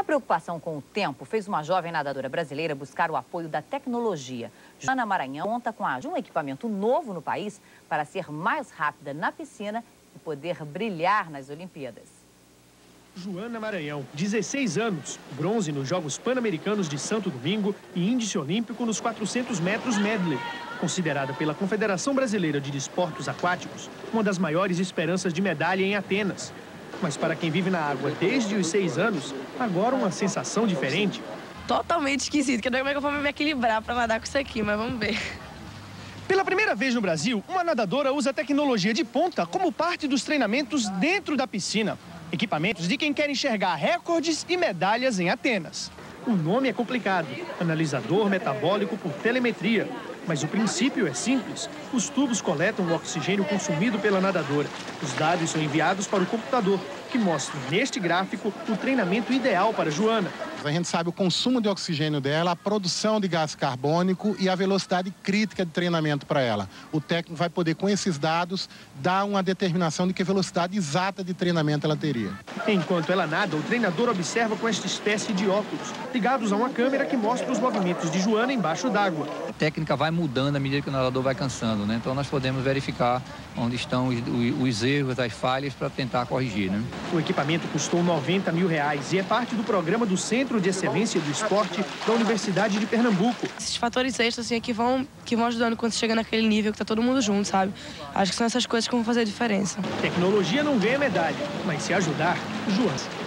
preocupação com o tempo fez uma jovem nadadora brasileira buscar o apoio da tecnologia. Joana Maranhão conta com um equipamento novo no país para ser mais rápida na piscina e poder brilhar nas Olimpíadas. Joana Maranhão, 16 anos, bronze nos Jogos Pan-Americanos de Santo Domingo e índice olímpico nos 400 metros medley. Considerada pela Confederação Brasileira de Desportos Aquáticos uma das maiores esperanças de medalha em Atenas. Mas para quem vive na água desde os 6 anos, agora uma sensação diferente. Totalmente esquisito, que não é como é que eu vou me equilibrar para nadar com isso aqui, mas vamos ver. Pela primeira vez no Brasil, uma nadadora usa tecnologia de ponta como parte dos treinamentos dentro da piscina. Equipamentos de quem quer enxergar recordes e medalhas em Atenas. O nome é complicado, analisador metabólico por telemetria. Mas o princípio é simples. Os tubos coletam o oxigênio consumido pela nadadora. Os dados são enviados para o computador, que mostra neste gráfico o treinamento ideal para Joana. A gente sabe o consumo de oxigênio dela, a produção de gás carbônico e a velocidade crítica de treinamento para ela. O técnico vai poder, com esses dados, dar uma determinação de que velocidade exata de treinamento ela teria. Enquanto ela nada, o treinador observa com esta espécie de óculos, ligados a uma câmera que mostra os movimentos de Joana embaixo d'água. A técnica vai mudando à medida que o nadador vai cansando, né? Então nós podemos verificar onde estão os erros, as falhas para tentar corrigir, né? O equipamento custou R$90 mil e é parte do programa do Centro de Excelência do Esporte da Universidade de Pernambuco. Esses fatores extras assim, que vão ajudando quando você chega naquele nível que tá todo mundo junto, sabe? Acho que são essas coisas que vão fazer a diferença. Tecnologia não ganha medalha, mas se ajudar, Joana.